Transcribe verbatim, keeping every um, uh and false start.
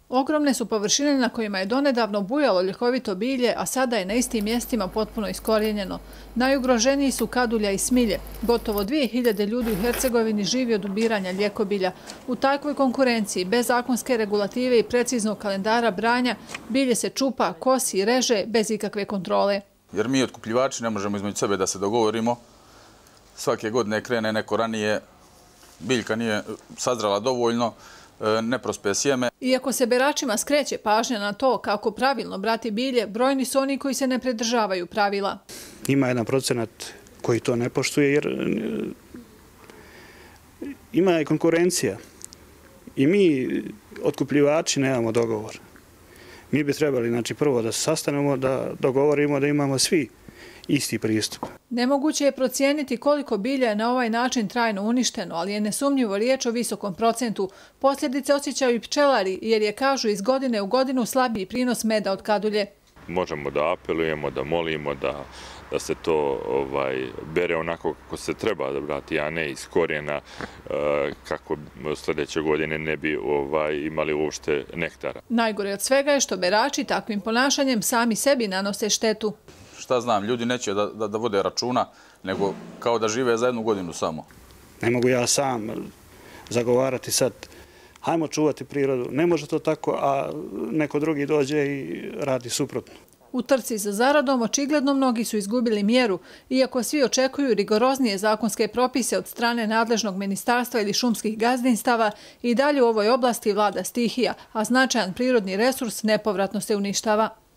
Ogromne su površine na kojima je donedavno bujalo ljekovito bilje, a sada je na istim mjestima potpuno iskorijenjeno. Najugroženiji su kadulja i smilje. Gotovo dvije hiljade ljudi u Hercegovini živi od ubiranja ljekobilja. U takvoj konkurenciji, bez zakonske regulative i preciznog kalendara branja, bilje se čupa, kosi i reže bez ikakve kontrole. Jer mi otkupljivači ne možemo između sebe da se dogovorimo. Svake godine krene neko ranije, biljka nije sazrela dovoljno, ne prospe sjeme. Iako se beračima skreće pažnja na to kako pravilno brati bilje, brojni su oni koji se ne pridržavaju pravila. Ima jedan procenat koji to ne poštuje jer ima i konkurencija i mi otkupljivači nemamo dogovor. Mi bi trebali znači, prvo da se sastanemo, da dogovorimo da imamo svi isti pristup. Nemoguće je procijeniti koliko bilja je na ovaj način trajno uništeno, ali je nesumnjivo riječ o visokom procentu. Posljedice osjećaju i pčelari, jer je, kažu, iz godine u godinu slabiji prinos meda od kadulje. Možemo da apelujemo, da molimo da, da se to ovaj, bere onako kako se treba da brati, a ne iz korijena kako sljedeće godine ne bi ovaj, imali uopšte nektara. Najgore od svega je što berači takvim ponašanjem sami sebi nanose štetu. Šta znam, ljudi neće da, da, da vode računa, nego kao da žive za jednu godinu samo. Ne mogu ja sam zagovarati sad, hajmo čuvati prirodu. Ne može to tako, a neko drugi dođe i radi suprotno. U trci za zaradom očigledno mnogi su izgubili mjeru, iako svi očekuju rigoroznije zakonske propise od strane nadležnog ministarstva ili šumskih gazdinstava, i dalje u ovoj oblasti vlada stihija, a značajan prirodni resurs nepovratno se uništava.